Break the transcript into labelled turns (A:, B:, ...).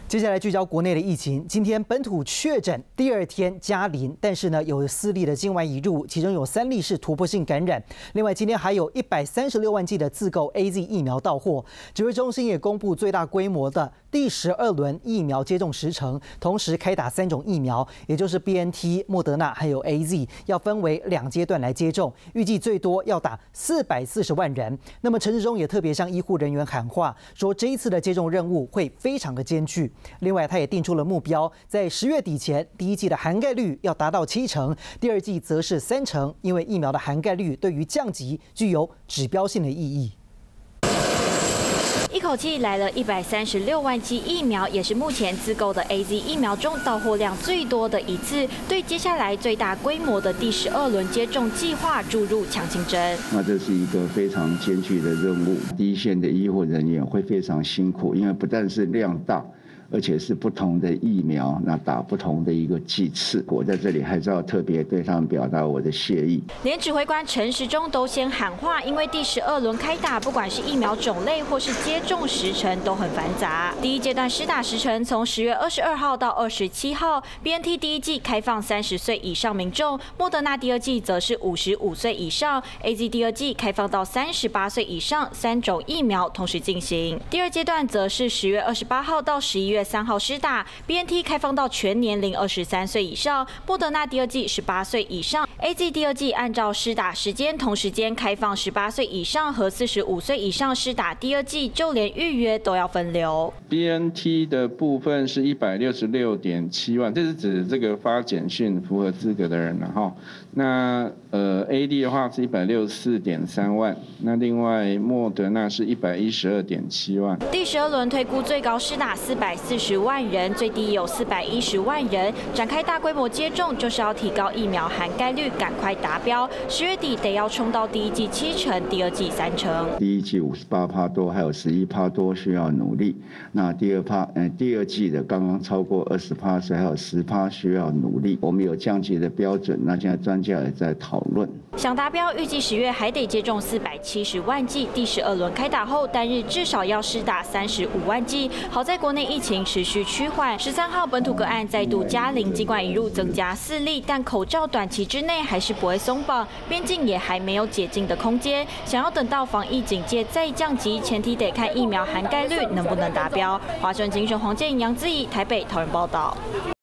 A: 接下来聚焦国内的疫情，今天本土确诊第二天加0，但是呢有4例的境外移入，其中有3例是突破性感染。另外今天还有136万剂的自购 AZ 疫苗到货。指挥中心也公布最大规模的第12轮疫苗接种时程，同时开打3种疫苗，也就是 BNT、莫德纳还有 AZ， 要分为2阶段来接种，预计最多要打440万人。那么陈时中也特别向医护人员喊话，说这一次的接种任务会非常的艰巨。另外，他也定出了目标，在10月底前，第1剂的涵盖率要达到70%，第2剂则是30%，因为疫苗的涵盖率对于降级具有指标性的意义。
B: 一口气来了136万剂疫苗，也是目前自购的 AZ 疫苗中到货量最多的一次，对接下来最大规模的第12轮接种计划注入强心针。
C: 那这是一个非常艰巨的任务，第一线的医护人员会非常辛苦，因为不但是量大，而且是不同的疫苗，那打不同的一个剂次。我在这里还是要特别对他们表达我的谢意。
B: 连指挥官陈时中都先喊话，因为第12轮开打，不管是疫苗种类或是接种时程都很繁杂。第1阶段施打时程从10月22号到27号 ，BNT 第1剂开放30岁以上民众，莫德纳第2剂则是55岁以上 ，AZ 第2剂开放到38岁以上，3种疫苗同时进行。第2阶段则是10月28号到11月3号施打 ，BNT 开放到全年龄23岁以上，莫德纳第2剂18岁以上 ，AZ 第2剂按照施打时间同时间开放18岁以上和45岁以上施打第2剂，就连预约都要分流。
D: BNT 的部分是166.7万，这是指这个发简讯符合资格的人了哈。那AD 的话是164.3万，那另外莫德纳是112.7万。
B: 第12轮推估最高施打440万人，最低有410万人。展开大规模接种，就是要提高疫苗涵盖率，赶快达标。10月底得要冲到第1剂70%，第2剂30%。
C: 第1剂58%多，还有11%多需要努力。那第2剂的刚刚超过20%，所以还有10%需要努力。我们有降级的标准，那现在专家也在讨论。
B: 想达标，预计10月还得接种470万剂。第12轮开打后，单日至少要施打35万剂。好在国内疫情持续趋缓，13号本土个案再度加0，尽管移入增加4例，但口罩短期之内还是不会松绑，边境也还没有解禁的空间。想要等到防疫警戒再降级，前提得看疫苗涵盖率能不能达标。华盛精选黄建颖、杨姿怡台北桃园报道。